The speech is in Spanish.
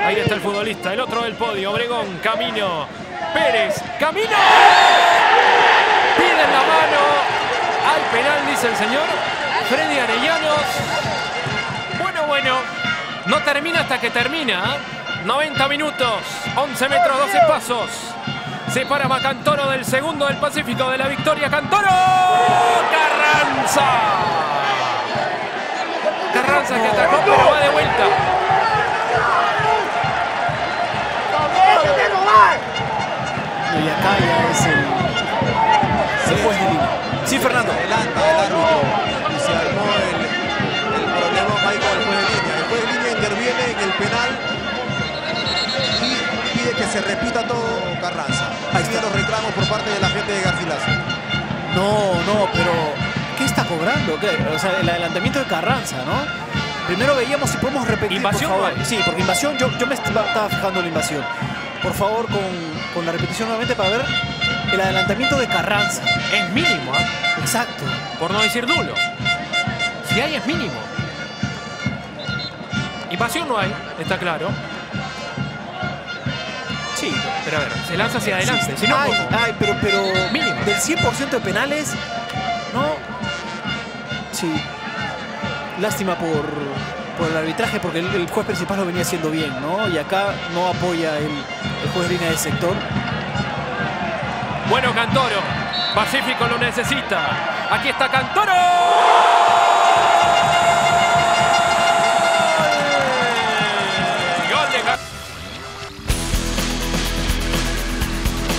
Ahí está el futbolista, el otro del podio. Obregón, Camino, Pérez, Camino. Piden la mano. Hay penal, dice el señor Freddy Arellanos. Bueno. No termina hasta que termina. 90 minutos, 11 metros, 12 pasos. Separa Macantoro del segundo del Pacífico de la victoria. ¡Cantoro! ¡Carranza! Carranza que atacó, pero va de vuelta. Y acá ya es el juez de línea. Sí, Fernando. Adelanta el árbitro y se armó el problema ahí con el juez de línea. El juez de línea interviene en el penal y pide que se repita todo Carranza. Ahí están los reclamos por parte de la gente de Garcilaso. No, pero ¿qué está cobrando? ¿Qué? O sea, el adelantamiento de Carranza, ¿no? Primero veíamos si podemos repetir, ¿Invasión por favor. no hay? Sí, porque invasión, yo me estaba fijando en la invasión. Por favor, con la repetición nuevamente para ver el adelantamiento de Carranza. Es mínimo, ¿eh? Exacto. Por no decir nulo. Si hay, es mínimo. Invasión no hay, está claro. Sí. Pero a ver, se lanza hacia adelante. Si no, Ay, pero mínimo. Del 100% de penales, ¿no? Sí. Lástima por el arbitraje, porque el juez principal lo venía haciendo bien, ¿no? Y acá no apoya el juez de línea de sector. Bueno, Cantoro. Pacífico lo necesita. Aquí está Cantoro.